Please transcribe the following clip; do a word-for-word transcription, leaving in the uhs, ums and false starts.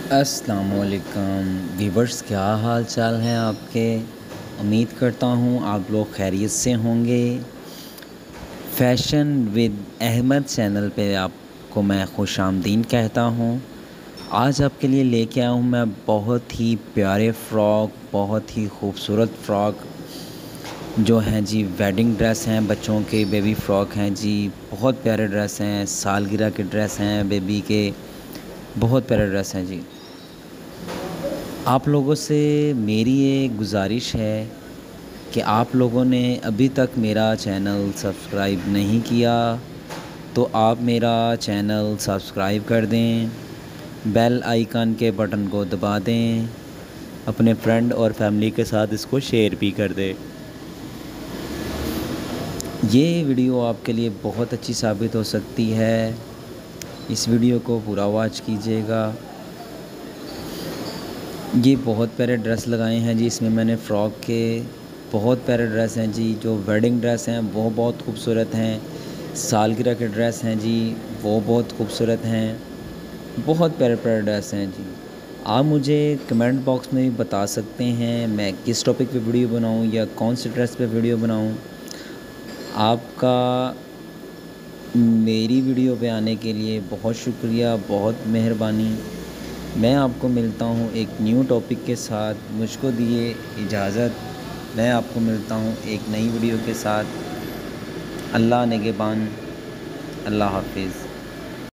अस्सलामुअलैकुम व्यूवर्स, क्या हाल चाल हैं आपके। उम्मीद करता हूँ आप लोग खैरियत से होंगे। फ़ैशन विद अहमद चैनल पे आपको मैं खुशामदीद कहता हूँ। आज आपके लिए लेके आया हूँ मैं बहुत ही प्यारे फ़्रॉक, बहुत ही खूबसूरत फ़्रॉक जो हैं जी। वेडिंग ड्रेस हैं, बच्चों के बेबी फ़्रॉक हैं जी। बहुत प्यारे ड्रेस हैं, सालगिरह के ड्रेस हैं बेबी के, बहुत प्यारे ड्रेस हैं जी। आप लोगों से मेरी ये गुज़ारिश है कि आप लोगों ने अभी तक मेरा चैनल सब्सक्राइब नहीं किया तो आप मेरा चैनल सब्सक्राइब कर दें, बेल आइकन के बटन को दबा दें, अपने फ्रेंड और फैमिली के साथ इसको शेयर भी कर दें। ये वीडियो आपके लिए बहुत अच्छी साबित हो सकती है, इस वीडियो को पूरा वॉच कीजिएगा। ये बहुत प्यारे ड्रेस लगाए हैं जी इसमें मैंने फ़्रॉक के। बहुत प्यारे ड्रेस हैं जी। जो वेडिंग ड्रेस हैं वो बहुत खूबसूरत हैं, सालगिरह के ड्रेस हैं जी वो बहुत खूबसूरत हैं। बहुत प्यारे प्यारे ड्रेस हैं जी। आप मुझे कमेंट बॉक्स में भी बता सकते हैं मैं किस टॉपिक पे वीडियो बनाऊं या कौन से ड्रेस पे वीडियो बनाऊं। आपका मेरी वीडियो पे आने के लिए बहुत शुक्रिया, बहुत मेहरबानी। मैं आपको मिलता हूँ एक न्यू टॉपिक के साथ। मुझको दिए इजाज़त, मैं आपको मिलता हूँ एक नई वीडियो के साथ। अल्लाह निगहबान, अल्लाह हाफ़िज़।